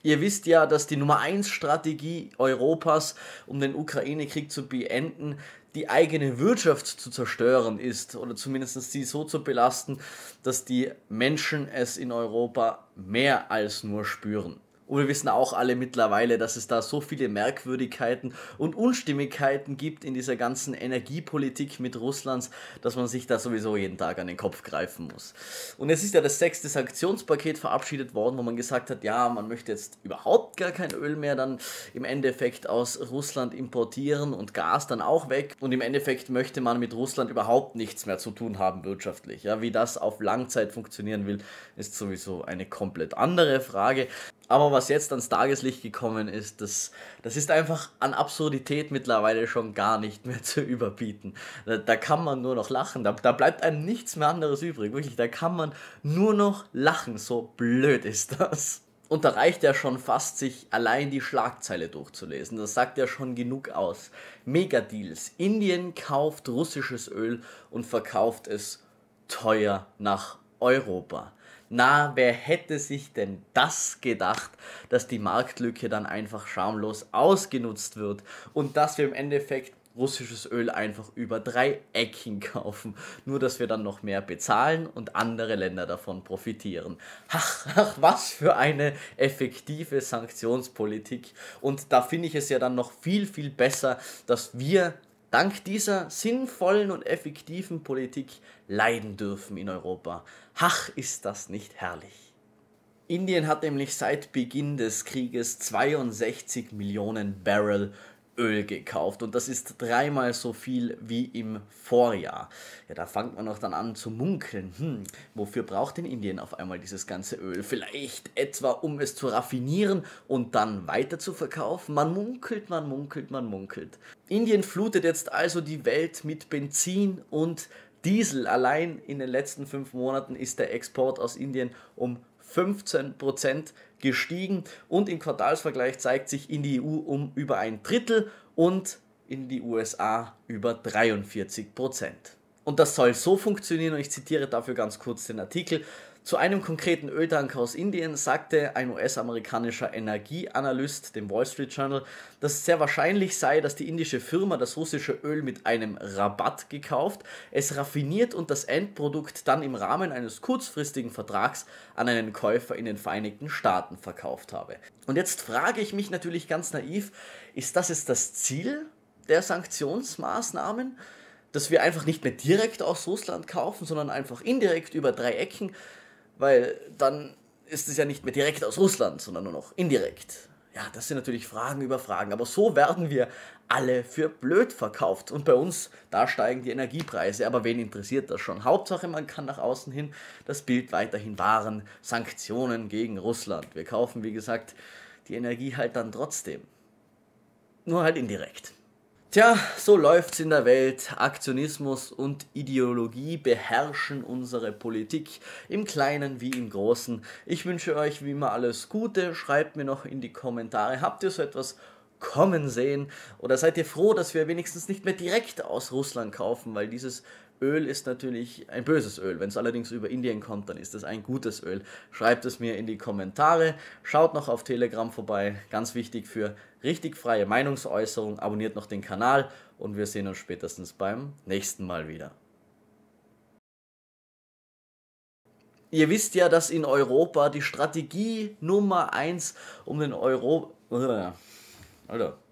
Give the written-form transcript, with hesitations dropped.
Ihr wisst ja, dass die Nummer 1 Strategie Europas, um den Ukraine-Krieg zu beenden, die eigene Wirtschaft zu zerstören ist oder zumindest sie so zu belasten, dass die Menschen es in Europa mehr als nur spüren. Und wir wissen auch alle mittlerweile, dass es da so viele Merkwürdigkeiten und Unstimmigkeiten gibt in dieser ganzen Energiepolitik mit Russlands, dass man sich da sowieso jeden Tag an den Kopf greifen muss. Und es ist ja das 6. Sanktionspaket verabschiedet worden, wo man gesagt hat, ja, man möchte jetzt überhaupt gar kein Öl mehr dann im Endeffekt aus Russland importieren und Gas dann auch weg. Und im Endeffekt möchte man mit Russland überhaupt nichts mehr zu tun haben wirtschaftlich. Ja, wie das auf Langzeit funktionieren will, ist sowieso eine komplett andere Frage. Aber was jetzt ans Tageslicht gekommen ist, das ist einfach an Absurdität mittlerweile schon gar nicht mehr zu überbieten. Da kann man nur noch lachen, da bleibt einem nichts mehr anderes übrig. Wirklich, da kann man nur noch lachen, so blöd ist das. Und da reicht ja schon fast, sich allein die Schlagzeile durchzulesen. Das sagt ja schon genug aus. Megadeals. Indien kauft russisches Öl und verkauft es teuer nach Europa. Na, wer hätte sich denn das gedacht, dass die Marktlücke dann einfach schamlos ausgenutzt wird und dass wir im Endeffekt russisches Öl einfach über 3 Ecken kaufen, nur dass wir dann noch mehr bezahlen und andere Länder davon profitieren. Ach, was für eine effektive Sanktionspolitik. Und da finde ich es ja dann noch viel, viel besser, dass wir dank dieser sinnvollen und effektiven Politik leiden dürfen in Europa. Ach, ist das nicht herrlich. Indien hat nämlich seit Beginn des Krieges 62 Millionen Barrel Öl gekauft und das ist 3-mal so viel wie im Vorjahr. Ja, da fängt man auch dann an zu munkeln. Wofür braucht denn Indien auf einmal dieses ganze Öl? Vielleicht etwa, um es zu raffinieren und dann weiter zu verkaufen? Man munkelt, man munkelt, man munkelt. Indien flutet jetzt also die Welt mit Benzin und Diesel. Allein in den letzten 5 Monaten ist der Export aus Indien um 15% gestiegen und im Quartalsvergleich zeigt sich in die EU um über ein Drittel und in die USA über 43%. Und das soll so funktionieren, und ich zitiere dafür ganz kurz den Artikel: Zu einem konkreten Öltanker aus Indien sagte ein US-amerikanischer Energieanalyst dem Wall Street Journal, dass es sehr wahrscheinlich sei, dass die indische Firma das russische Öl mit einem Rabatt gekauft, es raffiniert und das Endprodukt dann im Rahmen eines kurzfristigen Vertrags an einen Käufer in den Vereinigten Staaten verkauft habe. Und jetzt frage ich mich natürlich ganz naiv, ist das jetzt das Ziel der Sanktionsmaßnahmen? Dass wir einfach nicht mehr direkt aus Russland kaufen, sondern einfach indirekt über 3 Ecken, weil dann ist es ja nicht mehr direkt aus Russland, sondern nur noch indirekt. Ja, das sind natürlich Fragen über Fragen, aber so werden wir alle für blöd verkauft. Und bei uns, da steigen die Energiepreise, aber wen interessiert das schon? Hauptsache, man kann nach außen hin das Bild weiterhin wahren: Sanktionen gegen Russland. Wir kaufen, wie gesagt, die Energie halt dann trotzdem. Nur halt indirekt. Tja, so läuft's in der Welt. Aktionismus und Ideologie beherrschen unsere Politik, im Kleinen wie im Großen. Ich wünsche euch wie immer alles Gute. Schreibt mir noch in die Kommentare, habt ihr so etwas kommen sehen? Oder seid ihr froh, dass wir wenigstens nicht mehr direkt aus Russland kaufen, weil dieses Öl ist natürlich ein böses Öl. Wenn es allerdings über Indien kommt, dann ist es ein gutes Öl. Schreibt es mir in die Kommentare. Schaut noch auf Telegram vorbei. Ganz wichtig für richtig freie Meinungsäußerung. Abonniert noch den Kanal und wir sehen uns spätestens beim nächsten Mal wieder. Ihr wisst ja, dass in Europa die Strategie Nummer 1 um den Alter.